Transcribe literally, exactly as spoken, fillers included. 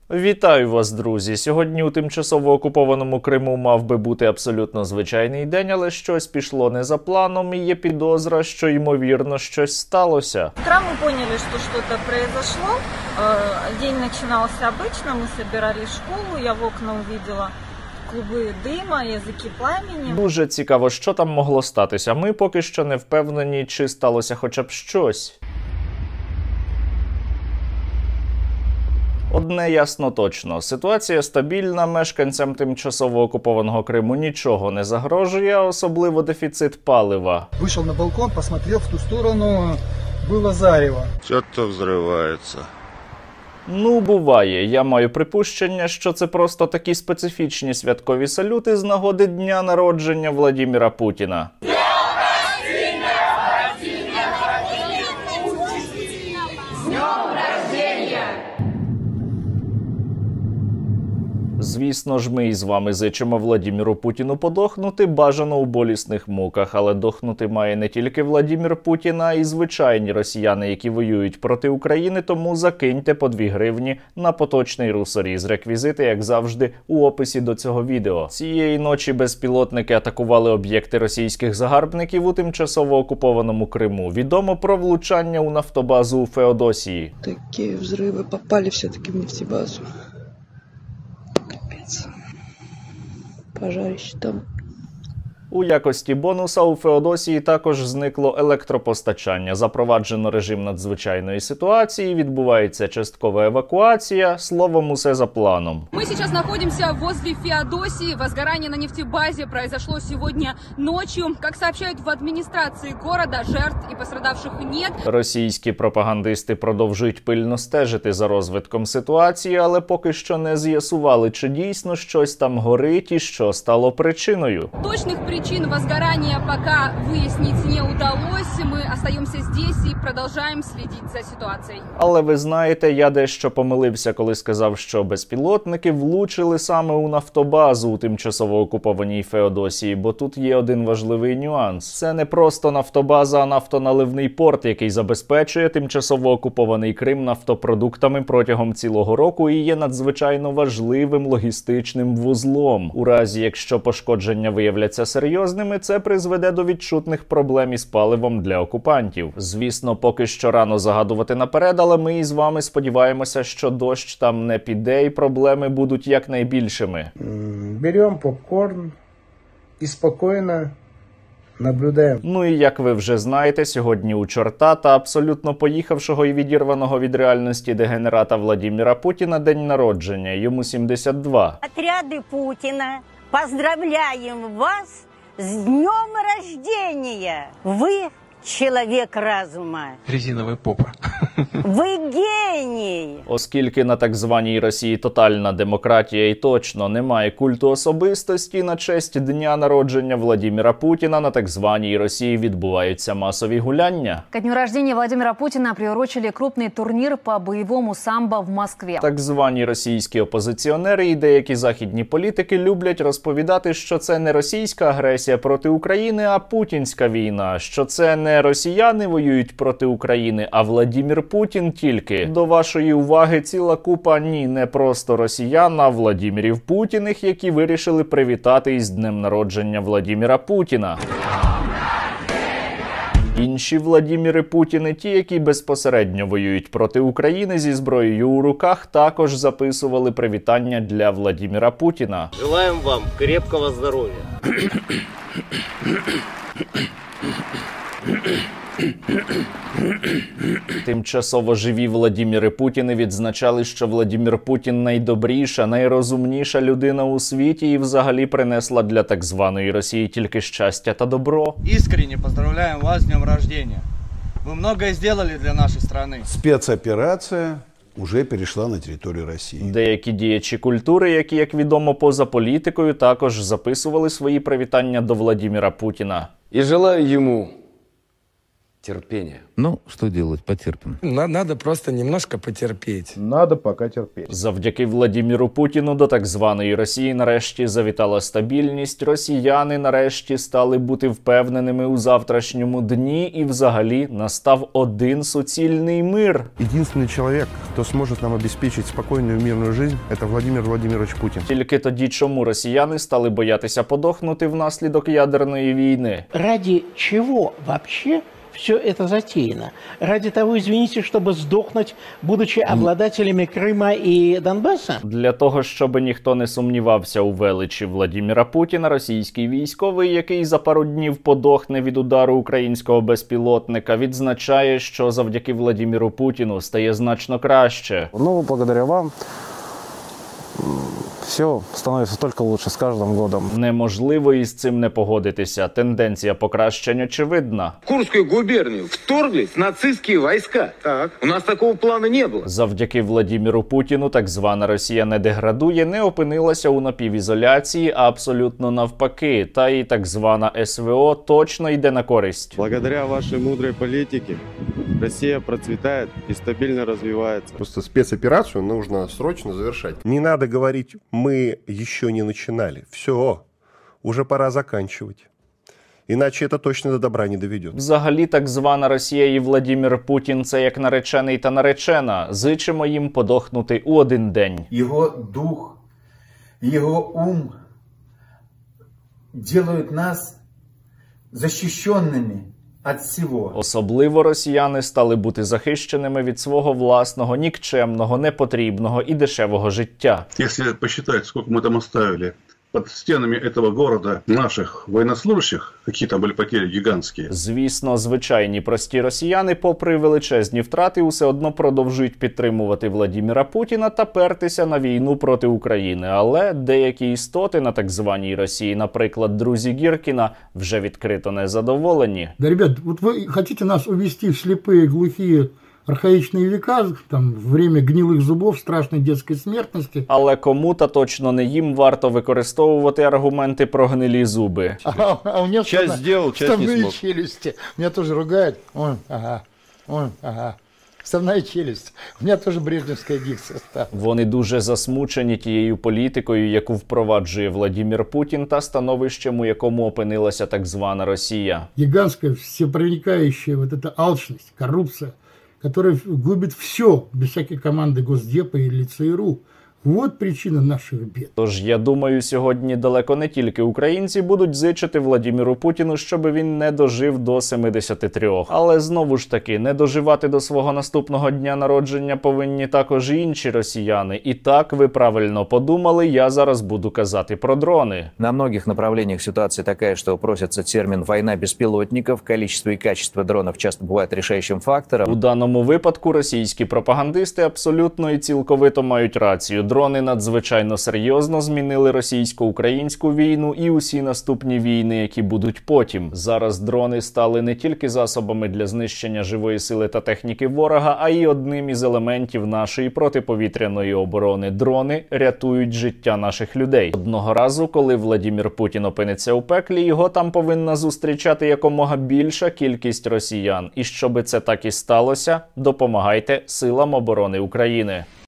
Вітаю вас, друзі! Сьогодні у тимчасово окупованому Криму мав би бути абсолютно звичайний день, але щось пішло не за планом і є підозра, що, ймовірно, щось сталося. Утро мы поняли, что что-то произошло. День начинался обычно, мы собирали школу, я в окна увидела клуби дима, язики пламені. Дуже цікаво, що там могло статися. Ми поки що не впевнені, чи сталося хоча б щось. Одне ясно точно. Ситуація стабільна, мешканцям тимчасово окупованого Криму нічого не загрожує, а особливо дефіцит палива. Вийшов на балкон, посмотрел в ту сторону, було зарево. Що-то взривається. Ну, буває. Я маю припущення, що це просто такі специфічні святкові салюти з нагоди дня народження Владимира Путіна. Звісно ж, ми із вами зичимо Владимиру Путіну подохнути, бажано у болісних муках. Але дохнути має не тільки Владимир Путін, а й звичайні росіяни, які воюють проти України, тому закиньте по дві гривні на поточний русоріз. Реквізити, як завжди, у описі до цього відео. Цієї ночі безпілотники атакували об'єкти російських загарбників у тимчасово окупованому Криму. Відомо про влучання у нафтобазу у Феодосії. Такі взриви попали все-таки в нефтебазу. Пожарище там. У якості бонуса у Феодосії також зникло електропостачання. Запроваджено режим надзвичайної ситуації, відбувається часткова евакуація, словом, усе за планом. Мы сейчас находимся возле Феодосии. Возгорание на нефтебазе произошло сегодня ночью. Как сообщают в администрации города, жертв и пострадавших нет. Російські пропагандисти продовжують пильно стежити за розвитком ситуації, але поки що не з'ясували, чи дійсно щось там горить і що стало причиною. Точних причин возгорания пока выяснить не удалось. Мы остаемся здесь и продолжаем следить за ситуацией. Але ви знаєте, я дещо помилився, коли сказав, що безпілотники влучили саме у нафтобазу у тимчасово окупованій Феодосії, бо тут є один важливий нюанс. Це не просто нафтобаза, а нафтоналивний порт, який забезпечує тимчасово окупований Крим нафтопродуктами протягом цілого року і є надзвичайно важливим логістичним вузлом. У разі, якщо пошкодження виявляться серйозними, це призведе до відчутних проблем із паливом для окупантів. Звісно, поки що рано загадувати наперед, але ми із вами сподіваємося, що дощ там не піде і проблеми будуть якнайбільшими. Беремо попкорн і спокійно наблюдаємо. Ну і як ви вже знаєте, сьогодні у чорта та абсолютно поїхавшого і відірваного від реальності дегенерата Владимира Путіна день народження. Йому сімдесят два. Отряди Путіна, поздравляем вас с днем рождения! Вы человек разума. Резиновая попа. Ви геній! Оскільки на так званій Росії тотальна демократія і точно немає культу особистості, на честь дня народження Владимира Путіна на так званій Росії відбуваються масові гуляння. К дню рождения Владимира Путина приурочили крупный турнир по боевому самбо в Москве. Так звані російські опозиціонери і деякі західні політики люблять розповідати, що це не російська агресія проти України, а путінська війна, що це не росіяни воюють проти України, а Владимир Путін тільки. До вашої уваги ціла купа ні, не просто росіян, а Владимирів Путіних, які вирішили привітати із днем народження Владимира Путіна. Інші Владимири Путіни, ті, які безпосередньо воюють проти України зі зброєю у руках, також записували привітання для Владимира Путіна. Желаємо вам крепкого здоров'я. Тимчасово живі Владимири Путіни відзначали, що Владимир Путін найдобріша, найрозумніша людина у світі і взагалі принесла для так званої Росії тільки щастя та добро. Искренне поздравляем вас с днем рождения. Вы многое сделали для нашей страны. Спецоперация уже перейшла на територію Росії. Деякі діячі культури, які, як відомо, поза політикою, також записували свої привітання до Владимира Путіна. І желаю йому Терпение. Ну, что делать, потерпим. Надо просто немножко потерпеть. Надо пока терпеть. Завдяки Владіміру Путіну до так званої Росії нарешті завітала стабільність. Росіяни нарешті стали бути впевненими у завтрашньому дні і взагалі настав один суцільний мир. Единственный человек, кто сможет нам обеспечить спокойную мирную жизнь, это Владимир Владимирович Путин. Тільки тоді чому росіяни стали боятися подохнути внаслідок ядерної війни? Ради чего вообще все это затеяно? Ради того, извините, чтобы сдохнуть, будучи обладателями Крыма и Донбасса? Для того, щоб ніхто не сумнівався у величі Владіміра Путіна, російський військовий, який за пару днів подохне від удару українського безпілотника, відзначає, що завдяки Владіміру Путіну стає значно краще. Ну, благодаря вам все становится только лучше с каждым годом. Неможливо із цим не погодитися. Тенденція покращень очевидна. В Курскую губернию вторглись нацистские войска. Так. У нас такого плана не было. Завдяки Владіміру Путіну так звана Росія не деградує, не опинилася у напівізоляції, а абсолютно навпаки. Та і так звана ес ве о точно йде на користь. Благодаря вашей мудрой политике Россия процветает и стабильно развивается. Просто спецоперацию нужно срочно завершать. Не надо говорить, мы еще не начинали. Все, уже пора заканчивать. Иначе это точно до добра не доведет. Взагалі, так звана Росія і Владімір Путін – це як наречений та наречена. Зичимо їм подохнути у один день. Його дух, його ум делают нас защищенными від всього. Особливо росіяни стали бути захищеними від свого власного, нікчемного, непотрібного і дешевого життя. Якщо посчитати, скільки ми там оставили под стенами этого города наших военнослужащих, які там були потери гігантські. Звісно, звичайні прості росіяни, попри величезні втрати, усе одно продовжують підтримувати Владіміра Путіна та пертися на війну проти України. Але деякі істоти на так званій Росії, наприклад, друзі Гіркіна, вже відкрито незадоволені. Да, ребят, вот вы хотите нас увести в слепые, глухие, архаичные века, там, время гнилых зубов, страшной детской смертности. Але кому та точно не їм варто використовувати аргументи про гнилі зуби. А, а у меня часть сделал, часть не смог. челюсти. Меня тоже ругают. Ой, ага, ой, ага. Вставная челюсть. У меня тоже брежневская дикция стала. Вони дуже засмучені тією політикою, яку впроваджує Владімір Путін, та становищем, у якому опинилася так звана Росія. Гигантская, всепроникающая вот эта алчность, коррупция, которая губит все, без всякой команды Госдепа или ЦРУ. Вот причина наших бід. Тож, я думаю, сьогодні далеко не тільки українці будуть зичити Владіміру Путіну, щоб він не дожив до семидесяти трьох. Але знову ж таки, не доживати до свого наступного дня народження повинні також і інші росіяни. І так, ви правильно подумали, я зараз буду казати про дрони. На многих направлениях ситуация такая, что просится термин «война беспилотников». Количество и качество дронов часто бывает решающим фактором. У даному випадку російські пропагандисти абсолютно і цілковито мають рацію. Дрони надзвичайно серйозно змінили російсько-українську війну і усі наступні війни, які будуть потім. Зараз дрони стали не тільки засобами для знищення живої сили та техніки ворога, а й одним із елементів нашої протиповітряної оборони. Дрони рятують життя наших людей. Одного разу, коли Владімір Путін опиниться у пеклі, його там повинна зустрічати якомога більша кількість росіян. І щоби це так і сталося, допомагайте силам оборони України.